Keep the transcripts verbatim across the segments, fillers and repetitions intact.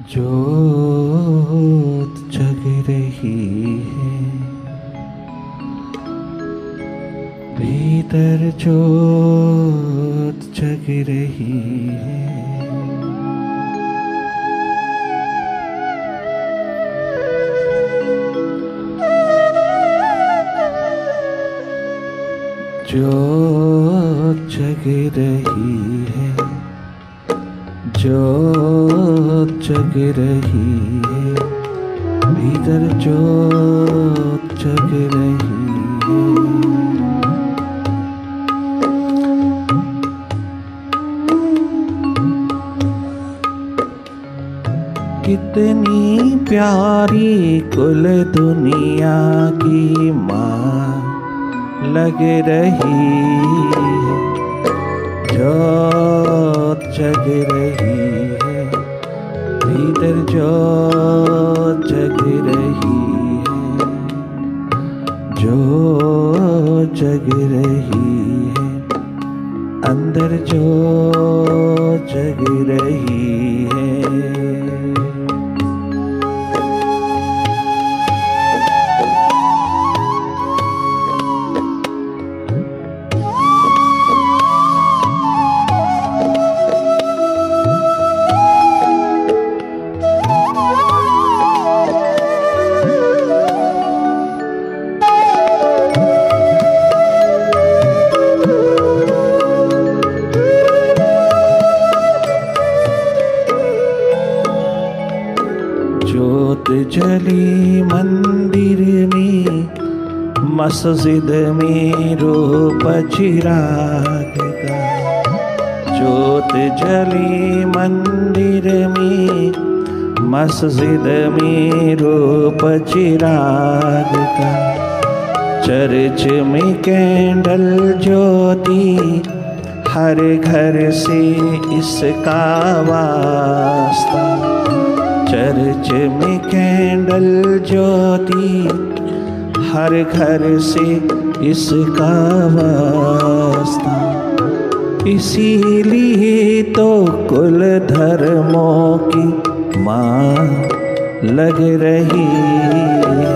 जोत जग रही है, भीतर जोत जग रही है। जोत जग रही है, जोत जग रही है, भीतर जोत जग रही है। कितनी प्यारी कुल दुनिया की माँ लग रही है, जोत जग रही है, भीतर जोत जग रही है, जोत जग रही है, अंदर जोत जग रही है। जोत जली मंदिर में, मस्जिद में रूप चिराग का। जोत जली मंदिर में, मस्जिद में रूप चिराग का। चर्च में कैंडल ज्योति, हर घर से इसका वास्ता। चर्च में कैंडल ज्योति, हर घर से इसका वास्ता। इसीलिए तो कुल धर्मों की माँ लग रही है,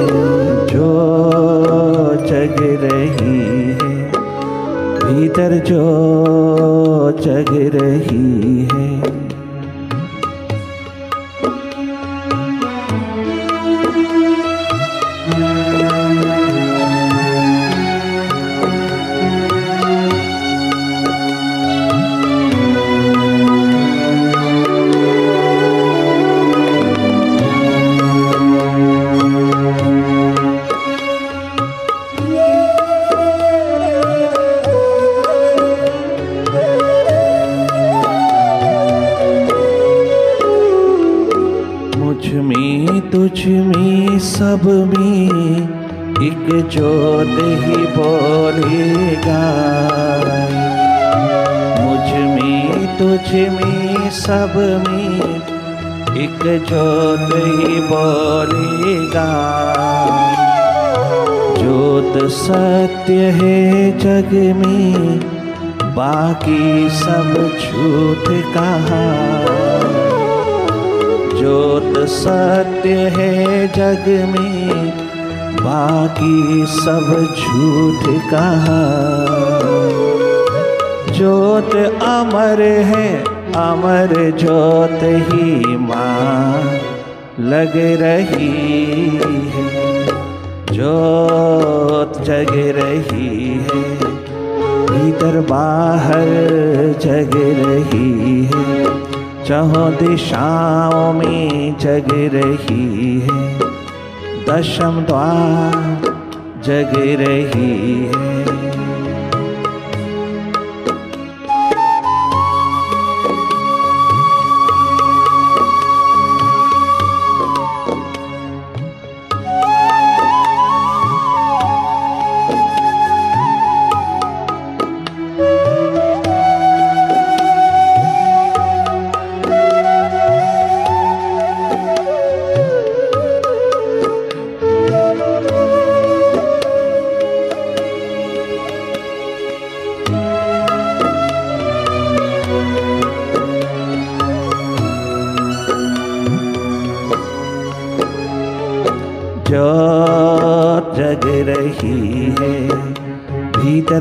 जोत जग रही है, भीतर जोत जग रही है। मुझ में तुझ में सब में एक जोत ही बोलेगा। मुझ में तुझ में सब में एक जोत ही बोलेगा। जोत सत्य है जग में, बाकी सब झूठ कहा। जोत सत्य है जग में, बाकी सब झूठ कहा। जोत अमर है, अमर जोत ही माँ लग रही है, जोत जग रही है, भीतर बाहर जग रही है, चारों दिशाओं में जग रही है, दशम द्वार जग रही है।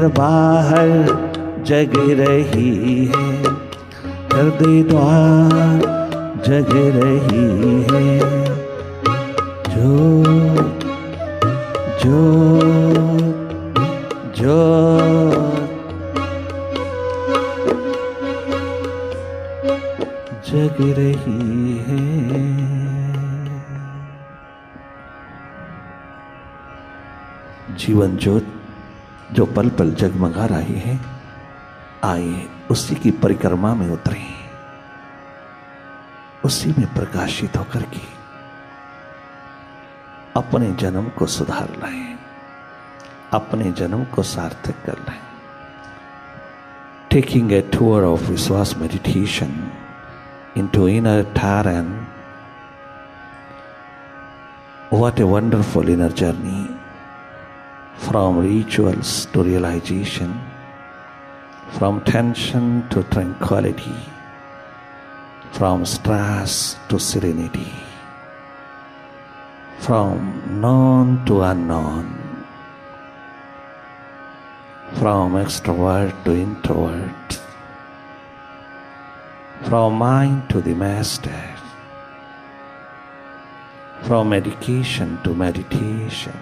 बाहर जग रही है, हृदय द्वार जग रही है। जो जो जो जग रही है। जीवन ज्योत जो पल पल जगमगा रही है, आइए उसी की परिक्रमा में उतरे, उसी में प्रकाशित होकर के अपने जन्म को सुधार लाएं, अपने जन्म को सार्थक कर लाएं। Taking a tour of Vishwas meditation into inner Taran, what a wonderful inner journey from rituals to realization, from tension to tranquility, from stress to serenity, from known to unknown, from extrovert to introvert, from mind to the master, from education to meditation.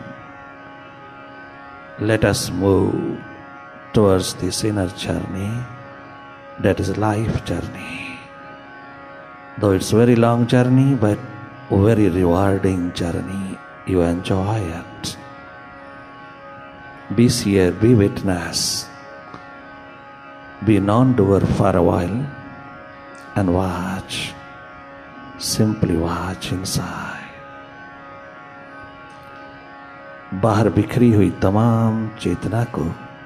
Let us move towards this inner journey, that is life journey. Though it's a very long journey, but a very rewarding journey. You enjoy it. Be seer, be witness, be non-doer for a while and watch, simply watch inside. बाहर बिखरी हुई तमाम चेतना को,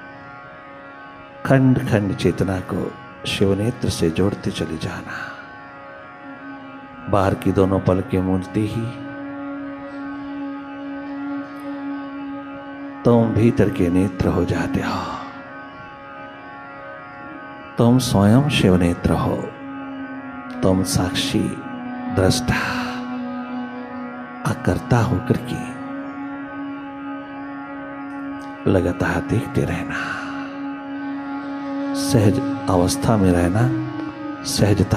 खंड खंड चेतना को शिवनेत्र से जोड़ते चले जाना। बाहर की दोनों पलकें मूंदते ही तुम भीतर के नेत्र हो जाते हो। तुम स्वयं शिवनेत्र हो, तुम साक्षी दृष्टा अकर्ता होकर के लगातार देखते रहना, सहज अवस्था में रहना, सहजता।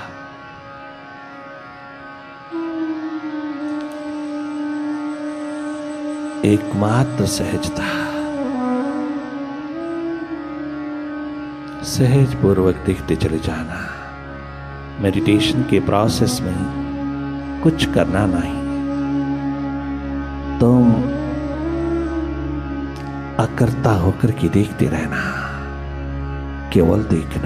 एकमात्र सहजता, सहज पूर्वक देखते चले जाना। मेडिटेशन के प्रोसेस में कुछ करना नहीं, तुम अकर्ता होकर के देखते रहना, केवल देखना,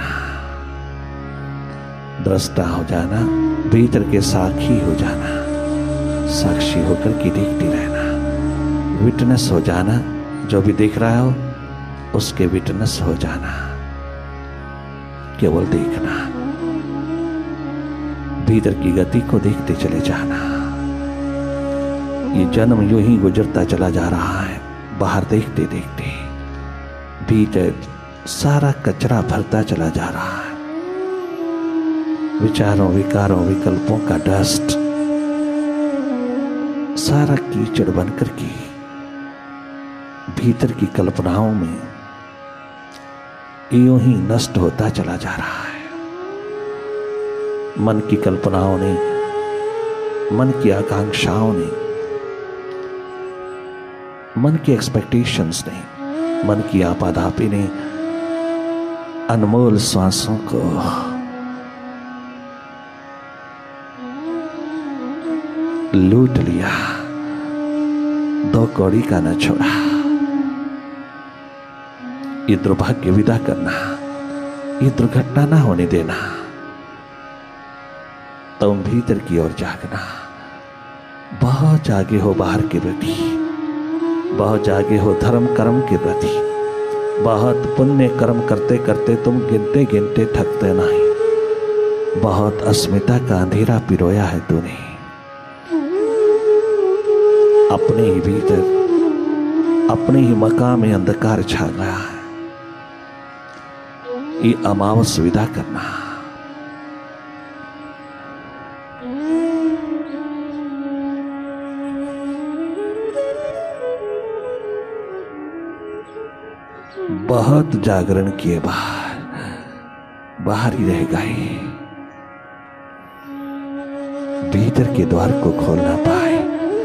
दृष्टा हो जाना, भीतर के साक्षी हो जाना, साक्षी होकर के देखते रहना, विटनेस हो जाना, जो भी देख रहा हो उसके विटनेस हो जाना, केवल देखना, भीतर की गति को देखते चले जाना। ये जन्म यूं ही गुजरता चला जा रहा है, बाहर देखते देखते भीतर सारा कचरा भरता चला जा रहा है। विचारों, विकारों, विकल्पों का डस्ट सारा कीचड़ बनकर के भीतर की कल्पनाओं में यूं ही नष्ट होता चला जा रहा है। मन की कल्पनाओं ने, मन की आकांक्षाओं ने, मन की एक्सपेक्टेशंस ने, मन की आपाधापी ने अनमोल श्वासों को लूट लिया, दो कौड़ी का न छोड़ा। ये दुर्भाग्य विदा करना, ये दुर्घटना ना होने देना। तुम भीतर की ओर जागना, बहुत जागे हो बाहर के प्रति, बहुत जागे हो धर्म कर्म के प्रति, बहुत पुण्य कर्म करते करते तुम गिनते गिनते थकते नहीं। बहुत अस्मिता का अंधेरा पिरोया है तूने, अपने ही भीतर, अपने ही मकान में अंधकार छा गया है। ये अमावस विदा करना, बहुत जागरण किए, बाहर बाहर ही रह गए, भीतर के द्वार को खोल ना पाए,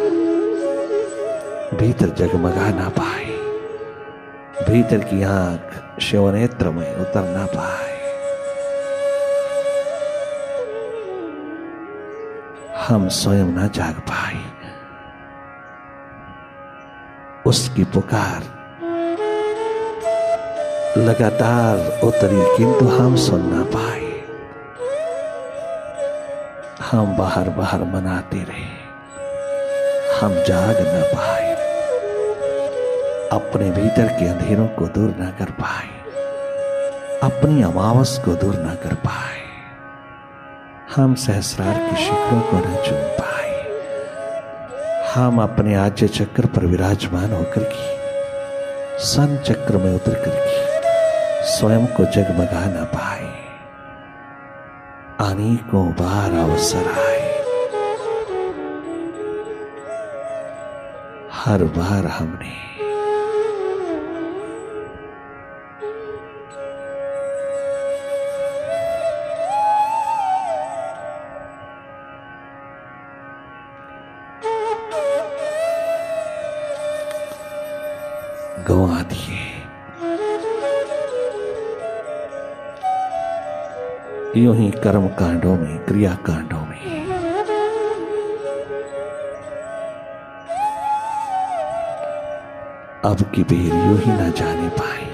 भीतर जगमगा ना पाए, भीतर की आंख शिवनेत्र में उतर ना पाए। हम स्वयं ना जाग पाए, उसकी पुकार लगातार उतरी किंतु हम सुन ना पाए। हम बाहर बाहर मनाते रहे, हम जाग न पाए, अपने भीतर के अंधेरों को दूर न कर पाए, अपनी अमावस को दूर न कर पाए, हम सहस्रार के शिखरों को न चूम पाए। हम अपने आज्य चक्र पर विराजमान होकर के सन चक्र में उतर करके स्वयं को जगमगा न पाए। अनेकों बार अवसर आए, हर बार हमने गंवा दिए। यूं ही कर्म कांडों में, क्रिया कांडों में अब की बेर यूं ही ना जाने पाए।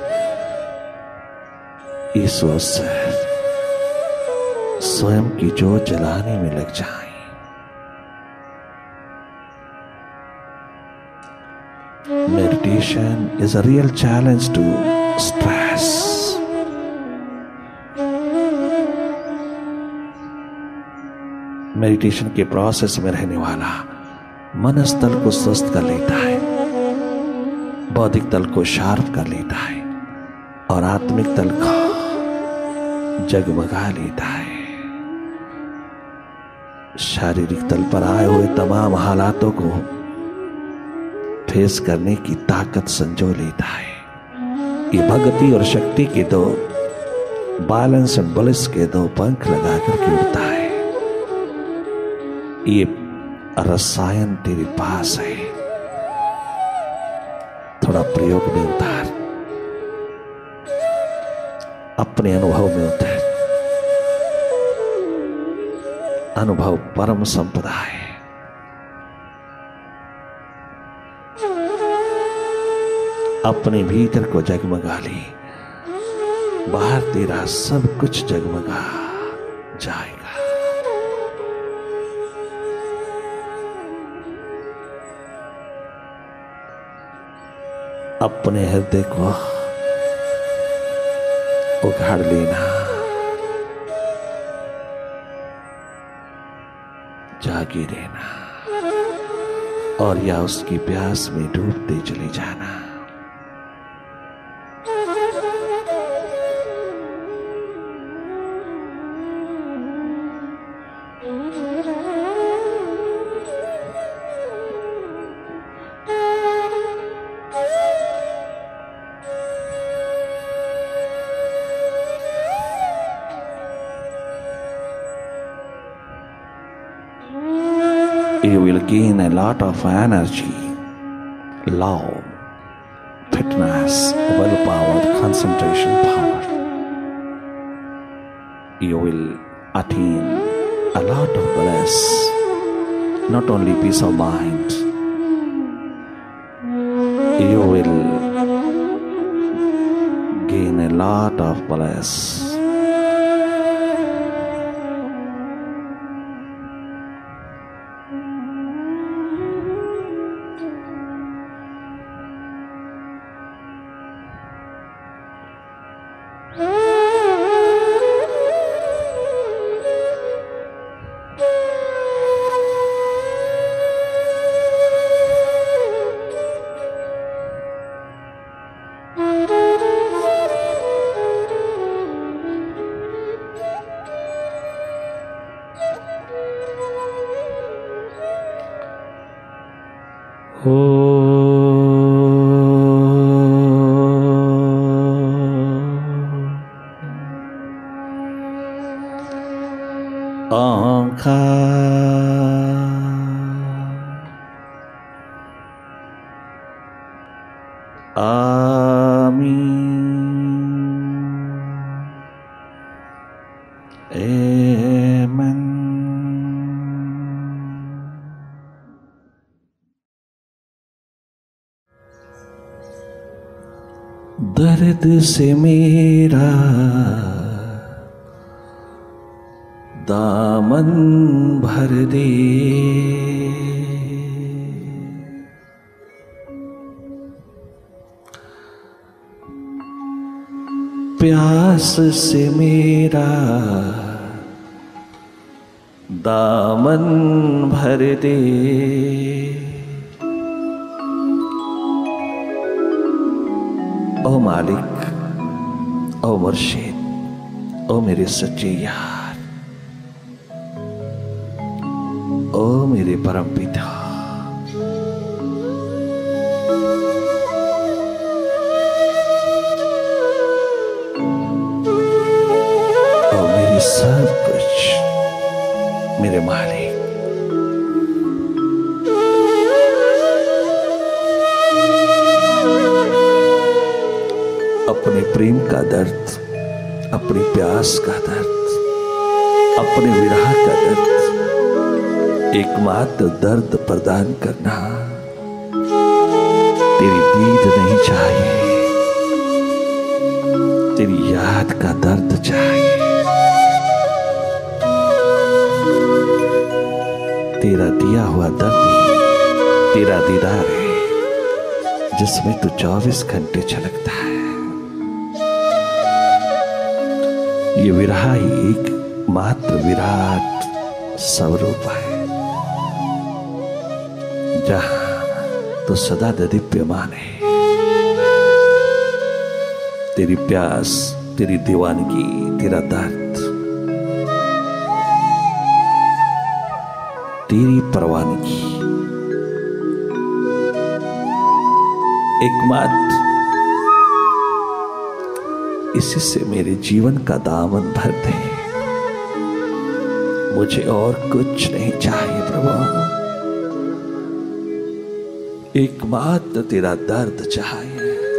इस अवसर स्वयं की जोत जलाने में लग जाएं। Meditation is a real challenge to stress. Meditation के प्रोसेस में रहने वाला मनस तल को स्वस्थ कर लेता है, बौद्धिक तल को शार्प कर लेता है और आत्मिक तल को जगमगा लेता है। शारीरिक तल पर आए हुए तमाम हालातों को फेस करने की ताकत संजो लेता है। ये भक्ति और शक्ति के दो बैलेंस एंड बलिस के दो पंख लगा करके उड़ता है। ये रसायन तेरे पास है, थोड़ा प्रयोग में उतार, अपने अनुभव में उतार। अनुभव परम संपदा है। अपने भीतर को जगमगा ले, बाहर तेरा सब कुछ जगमगा जाएगा। अपने हृदय को उघाड़ लेना, जागे रहना और या उसकी प्यास में डूबते चले जाना। You will gain a lot of energy, love, fitness, willpower, concentration power. You will attain a lot of bliss, not only peace of mind. You will gain a lot of bliss. Oh ओंकार आमीन। आमेन। दर्द से मेरा दामन भर दे, प्यास से मेरा दामन भर दे, ओ मालिक, ओ मुर्शिद, ओ मेरे सच्चे यार, ओ मेरे परम पिता, ओ मेरे सब कुछ, मेरे मालिक, अपने प्रेम का दर्द, अपनी प्यास का दर्द, अपने विरह का दर्द, एकमात्र दर्द प्रदान करना। तेरी दीद नहीं चाहिए, तेरी याद का दर्द चाहिए। तेरा दिया हुआ दर्द ही तेरा दीदार है, जिसमें तू चौबीस घंटे झलकता है। ये विरह ही एक मात्र विराट स्वरूप है, जहां तो सदा दिव्यमान है। तेरी प्यास, तेरी दीवानगी, तेरा दर्द, तेरी परवानगी एकमात्र इसी से मेरे जीवन का दामन भर दे। मुझे और कुछ नहीं चाहिए प्रभु, एकमात्र तेरा दर्द चाहिए।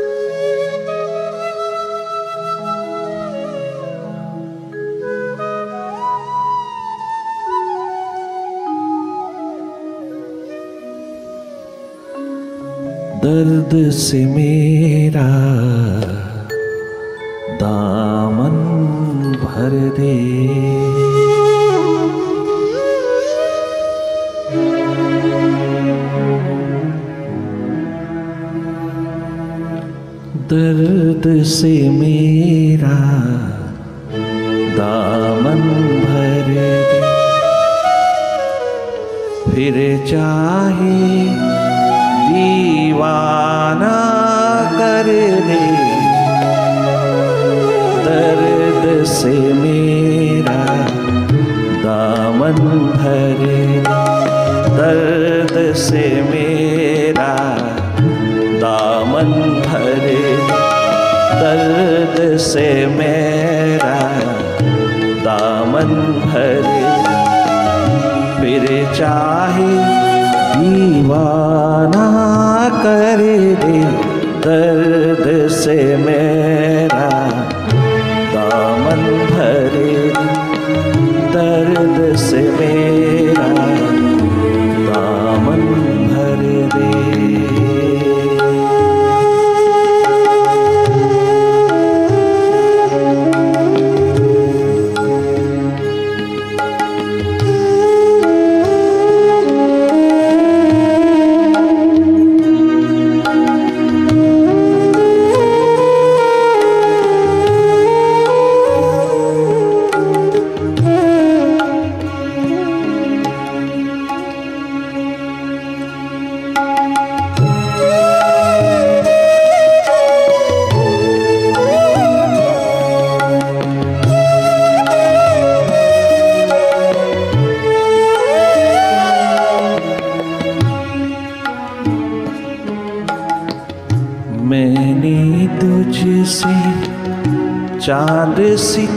दर्द से मेरा दामन भर दे, दर्द से मेरा दामन भर दे, फिर चाहे दीवाना कर दे। दर्द से मेरा दामन भर दे, दर्द से मेरा दामन भर दे, दर्द से मेरा दामन भर दे, फिर चाहे दीवाना कर दे। दर्द से मेरा दामन भर दे, दर्द से मेरा दामन भर दे।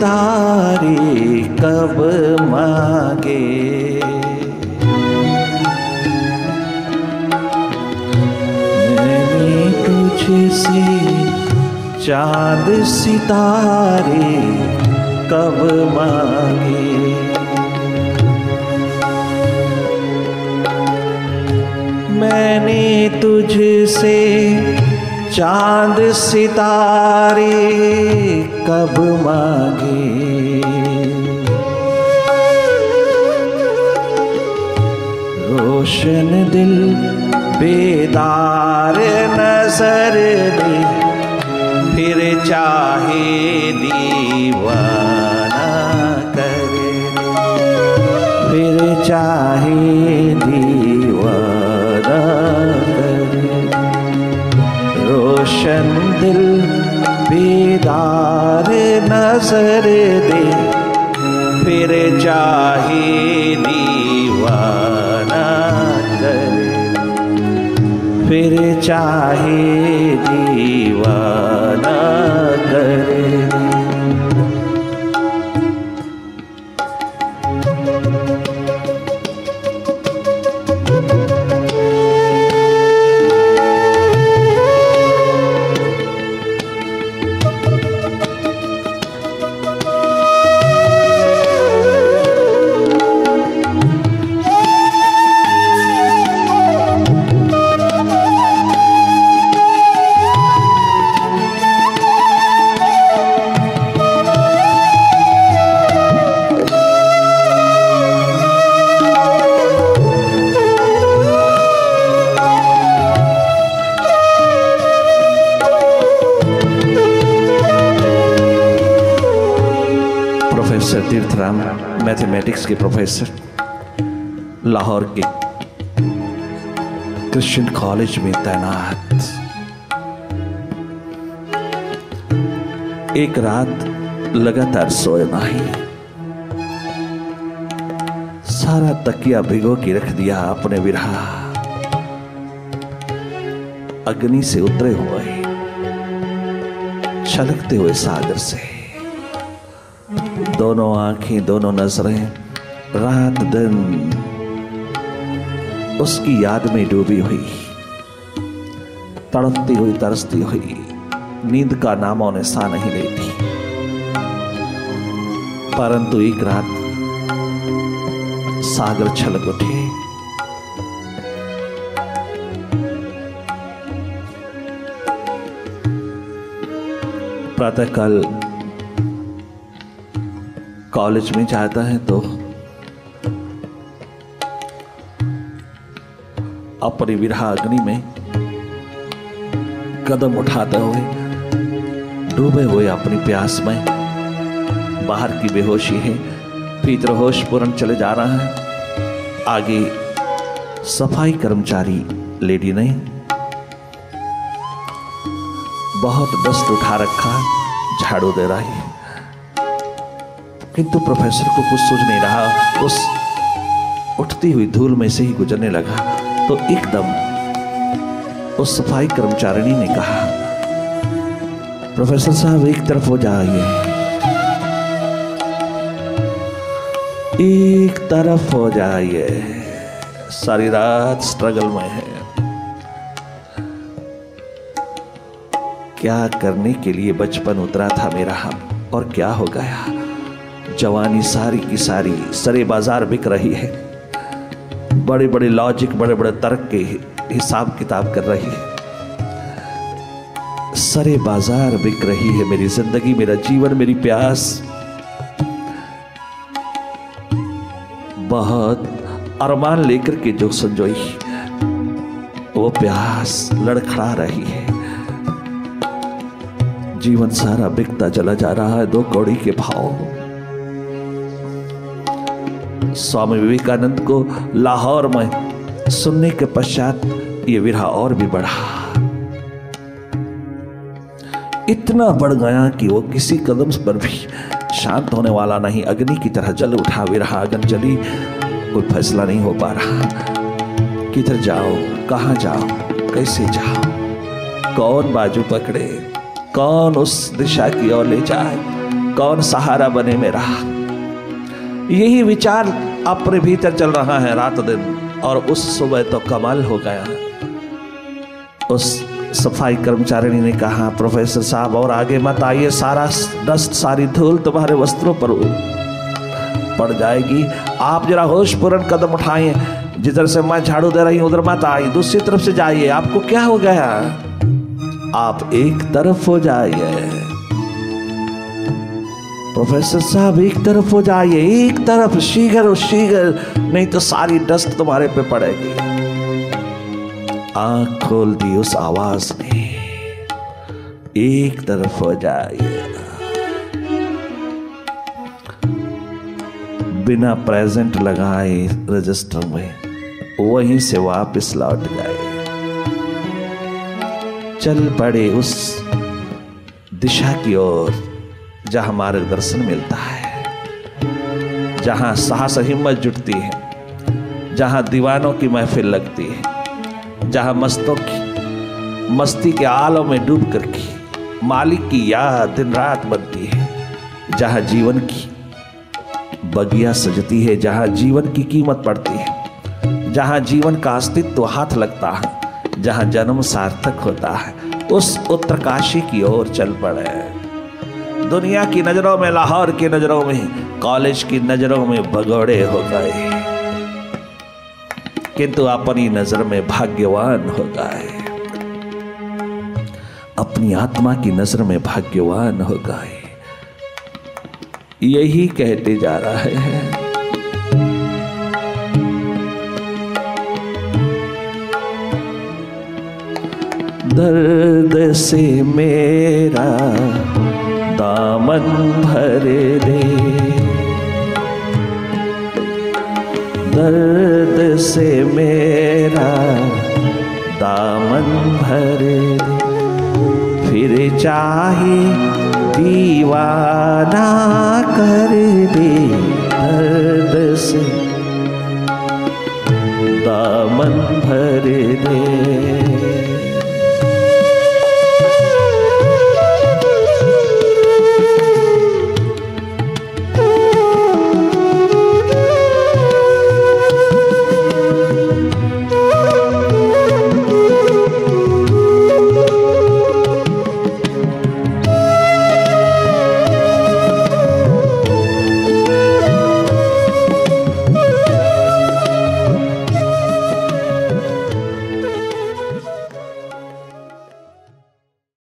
सितारे कब मांगे। मैंने तुझसे चांद सितारे कब मांगे। मैंने तुझसे चांद सितारे कब मांगे। रोशन दिल बेदार नजर दे, फिर चाहे दीवाना कर दे, फिर चाहे दीवाना कर दे। रोशन दिल बेदार नजर दे, फिर चाहे दीवाना करे, फिर चाहे दीवाना करे। प्रोफेसर तीर्थराम मैथमेटिक्स के प्रोफेसर लाहौर के क्रिश्चियन कॉलेज में तैनात। एक रात लगातार सोए नहीं, सारा तकिया भिगो के रख दिया अपने विरहा। अग्नि से उतरे हुए छलकते हुए सागर से दोनों आंखें दोनों नजरें रात दिन उसकी याद में डूबी हुई, तड़पती हुई तरसती हुई, नींद का नामो निशान नहीं लेती। परंतु एक रात सागर छलक उठे। प्रातःकाल कॉलेज में जाता है तो अपनी विरहा अग्नि में कदम उठाते हुए डूबे हुए अपनी प्यास में, बाहर की बेहोशी है, भीतर होश पूर्ण चले जा रहा है। आगे सफाई कर्मचारी लेडी ने बहुत डस्ट उठा रखा, झाड़ू दे रही है, किंतु प्रोफेसर को कुछ सूझ नहीं रहा। उस उठती हुई धूल में से ही गुजरने लगा तो एकदम उस सफाई कर्मचारिणी ने कहा, प्रोफेसर साहब एक तरफ हो जाइए, एक तरफ हो जाइए, सारी रात स्ट्रगल में है। क्या करने के लिए बचपन उतरा था मेरा हम, और क्या हो गया। जवानी सारी की सारी सरे बाजार बिक रही है, बड़े बड़े लॉजिक बड़े बड़े तर्क के हिसाब किताब कर रही है, सरे बाजार बिक रही है मेरी जिंदगी, मेरा जीवन, मेरी प्यास। बहुत अरमान लेकर के जो संजोई वो प्यास लड़खड़ा रही है। जीवन सारा बिकता चला जा रहा है दो कौड़ी के भाव। स्वामी विवेकानंद को लाहौर में सुनने के पश्चात ये विरहा और भी बढ़ा, इतना बढ़ गया कि वो किसी कदम पर भी शांत होने वाला नहीं, अग्नि की तरह जल उठा। विरहा अग्नि जली, कोई फैसला नहीं हो पा रहा। किधर जाओ, कहां जाओ, कैसे जाओ, कौन बाजू पकड़े, कौन उस दिशा की ओर ले जाए, कौन सहारा बने मेरा। यही विचार अपने भीतर चल रहा है रात दिन। और उस सुबह तो कमाल हो गया। उस सफाई कर्मचारिणी ने कहा, प्रोफेसर साहब और आगे मत आइए, सारा डस्ट सारी धूल तुम्हारे वस्त्रों पर पड़ जाएगी, आप जरा होशपूर्ण कदम उठाइए, जिधर से मैं झाड़ू दे रही हूं उधर मत आइए, दूसरी तरफ से जाइए। आपको क्या हो गया? आप एक तरफ हो जाइए प्रोफेसर साहब, एक तरफ हो जाइए, एक तरफ, शीघ्र शीघ्र, नहीं तो सारी डस्ट तुम्हारे पे पड़ेगी। आंख खोल दी उस आवाज ने, एक तरफ हो जाइए। बिना प्रेजेंट लगाए रजिस्टर में वहीं से वापस लौट गए। चल पड़े उस दिशा की ओर जहां मार्गदर्शन मिलता है, जहां साहस हिम्मत जुटती है, जहां दीवानों की महफिल लगती है, जहां मस्तों की मस्ती के आलों में डूब करके मालिक की याद दिन रात बनती है, जहां जीवन की बगिया सजती है, जहां जीवन की कीमत पड़ती है, जहां जीवन का अस्तित्व हाथ लगता है, जहां जन्म सार्थक होता है, उस उत्तरकाशी की ओर चल पड़े। दुनिया की नजरों में, लाहौर की नजरों में, कॉलेज की नजरों में भगोड़े हो गए, किंतु अपनी नजर में भाग्यवान हो गए, अपनी आत्मा की नजर में भाग्यवान हो गए। यही कहते जा रहे हैं। दर्द से मेरा दामन भर दे, दर्द से मेरा दामन भर दे, फिर चाहे दीवाना कर दे,